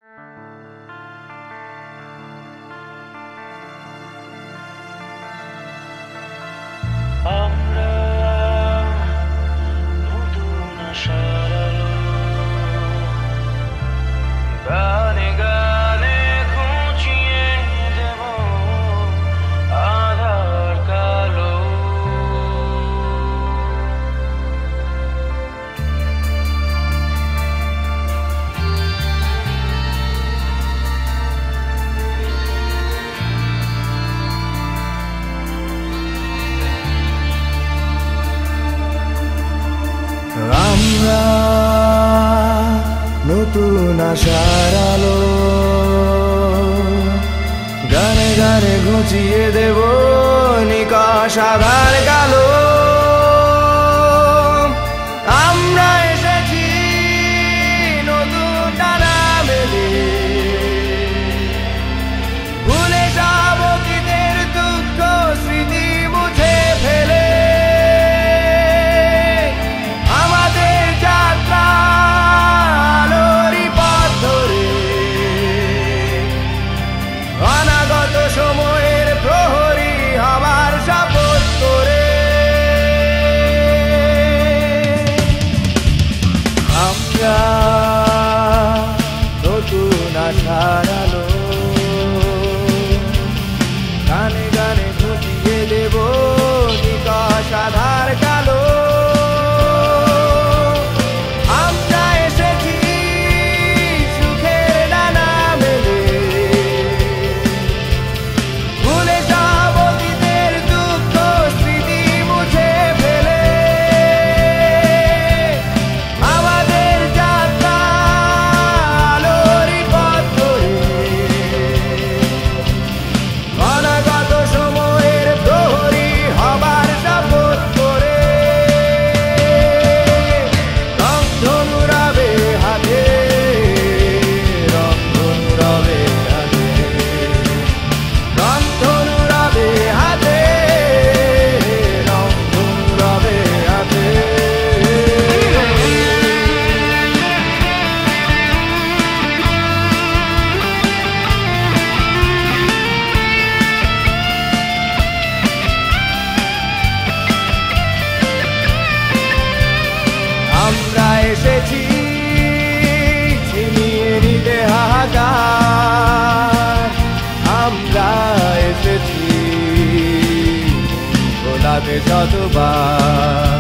আমরা নতুন আশার আলো, গানে গানে ঘুচিয়ে দেব আধার কালো। আমরা নতুন আশার আলো, গানে গানে ঘুচিয়ে দেব নিকাশ আধার কালো। আমরা এসেছি নতুন ডানা মেলে, ভুলে যাব অতীতের দুঃখ স্মৃতি মুছে ফেলে। সময়ের প্রহরী হবার শপথ করে আমরা নতুন আশার আলো, গানে গানে ঘুচিয়ে দেব নিকাশ আধার কালো। আমরা এসেছি ছিনিয়ে নিতে হাহাকার, আমরা এসেছি গোলাপে শতবার।